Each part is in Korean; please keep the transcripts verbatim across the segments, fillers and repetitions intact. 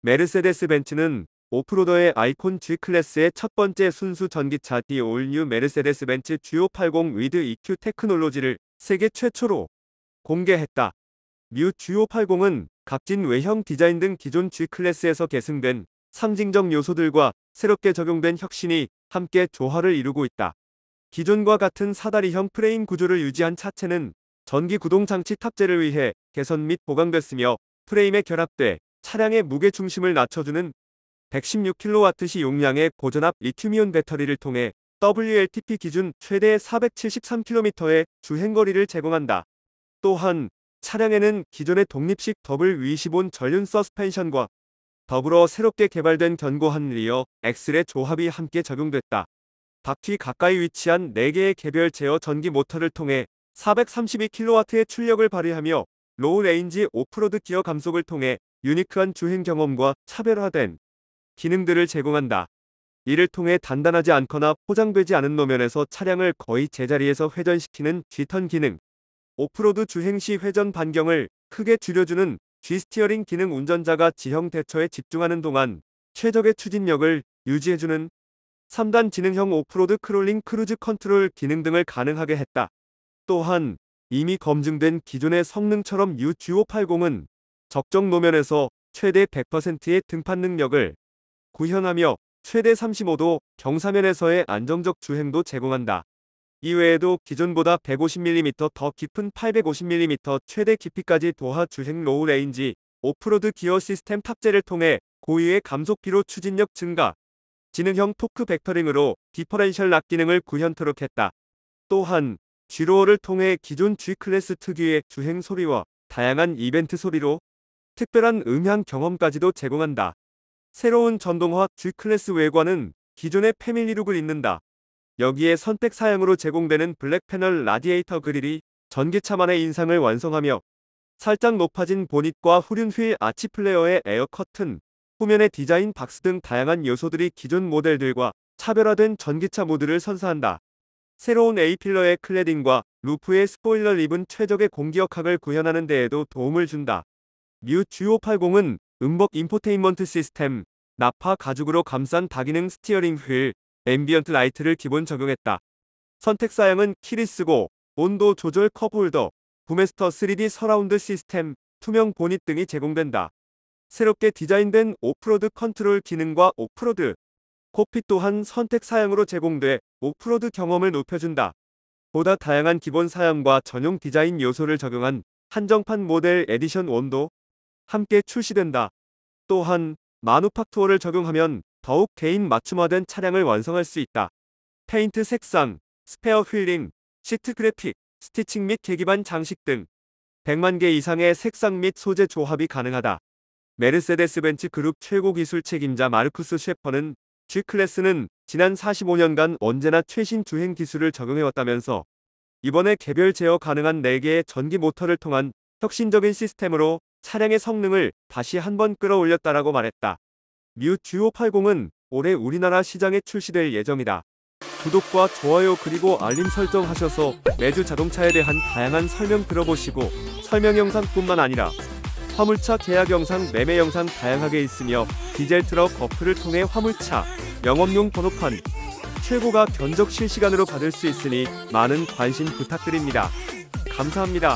메르세데스 벤츠는 오프로더의 아이콘 G클래스의 첫 번째 순수 전기차 The All New 메르세데스-벤츠 지오팔십 with 이큐 테크놀로지를 세계 최초로 공개했다. 뉴 지오팔십은 각진 외형 디자인 등 기존 G클래스에서 계승된 상징적 요소들과 새롭게 적용된 혁신이 함께 조화를 이루고 있다. 기존과 같은 사다리형 프레임 구조를 유지한 차체는 전기 구동 장치 탑재를 위해 개선 및 보강됐으며 프레임에 결합돼 차량의 무게 중심을 낮춰주는 백십육 킬로와트시 용량의 고전압 리튬이온 배터리를 통해 더블유엘티피 기준 최대 사백칠십삼 킬로미터의 주행거리를 제공한다. 또한 차량에는 기존의 독립식 더블 위시본 전륜 서스펜션과 더불어 새롭게 개발된 견고한 리어 엑셀의 조합이 함께 적용됐다. 바퀴 가까이 위치한 네 개의 개별 제어 전기 모터를 통해 사백삼십이 킬로와트의 출력을 발휘하며 로우 레인지 오프로드 기어 감속을 통해 유니크한 주행 경험과 차별화된 기능들을 제공한다. 이를 통해 단단하지 않거나 포장되지 않은 노면에서 차량을 거의 제자리에서 회전시키는 G턴 기능, 오프로드 주행 시 회전 반경을 크게 줄여주는 G스티어링 기능, 운전자가 지형 대처에 집중하는 동안 최적의 추진력을 유지해주는 삼 단 지능형 오프로드 크롤링 크루즈 컨트롤 기능 등을 가능하게 했다. 또한 이미 검증된 기존의 성능처럼 뉴 지오팔십은 적정 노면에서 최대 백 퍼센트의 등판 능력을 구현하며 최대 삼십오 도 경사면에서의 안정적 주행도 제공한다. 이외에도 기존보다 백오십 밀리미터 더 깊은 팔백오십 밀리미터 최대 깊이까지 도하 주행 로우 레인지 오프로드 기어 시스템 탑재를 통해 고유의 감속 비로 추진력 증가, 지능형 토크 벡터링으로 디퍼렌셜 락 기능을 구현토록 했다. 또한 G로어를 통해 기존 G클래스 특유의 주행 소리와 다양한 이벤트 소리로 특별한 음향 경험까지도 제공한다. 새로운 전동화 G클래스 외관은 기존의 패밀리룩을 잇는다. 여기에 선택 사양으로 제공되는 블랙 패널 라디에이터 그릴이 전기차만의 인상을 완성하며 살짝 높아진 보닛과 후륜 휠 아치 플레어의 에어 커튼, 후면의 디자인 박스 등 다양한 요소들이 기존 모델들과 차별화된 전기차 모드를 선사한다. 새로운 A필러의 클레딩과 루프의 스포일러 립은 최적의 공기역학을 구현하는 데에도 도움을 준다. 뉴 지오팔십은 음법 인포테인먼트 시스템, 나파 가죽으로 감싼 다기능 스티어링 휠, 앰비언트 라이트를 기본 적용했다. 선택 사양은 키리스고, 온도 조절 컵홀더, 부메스터 쓰리디 서라운드 시스템, 투명 보닛 등이 제공된다. 새롭게 디자인된 오프로드 컨트롤 기능과 오프로드 콕핏 또한 선택 사양으로 제공돼 오프로드 경험을 높여준다. 보다 다양한 기본 사양과 전용 디자인 요소를 적용한 한정판 모델 에디션 원도 함께 출시된다. 또한 마누팍투어를 적용하면 더욱 개인 맞춤화된 차량을 완성할 수 있다. 페인트 색상, 스페어 휠링, 시트 그래픽, 스티칭 및 계기반 장식 등 백만 개 이상의 색상 및 소재 조합이 가능하다. 메르세데스-벤츠 그룹 최고 기술 책임자 마르쿠스 셰퍼는 G클래스는 지난 사십오 년간 언제나 최신 주행 기술을 적용해왔다면서 이번에 개별 제어 가능한 네 개의 전기 모터를 통한 혁신적인 시스템으로 차량의 성능을 다시 한번 끌어올렸다라고 말했다. 뉴 지오팔십은 올해 우리나라 시장에 출시될 예정이다. 구독과 좋아요 그리고 알림 설정하셔서 매주 자동차에 대한 다양한 설명 들어보시고 설명 영상뿐만 아니라 화물차 계약 영상, 매매 영상 다양하게 있으며 디젤 트럭 어플을 통해 화물차 영업용 번호판 최고가 견적 실시간으로 받을 수 있으니 많은 관심 부탁드립니다. 감사합니다.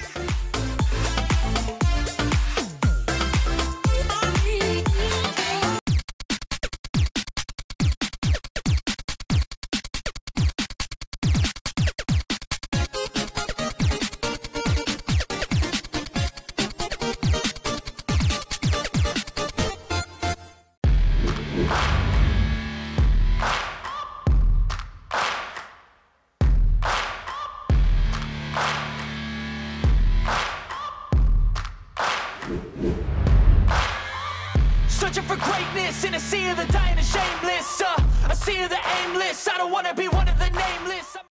Searching for greatness in a sea of the dying and shameless. uh, A sea of the aimless. I don't wanna be one of the nameless.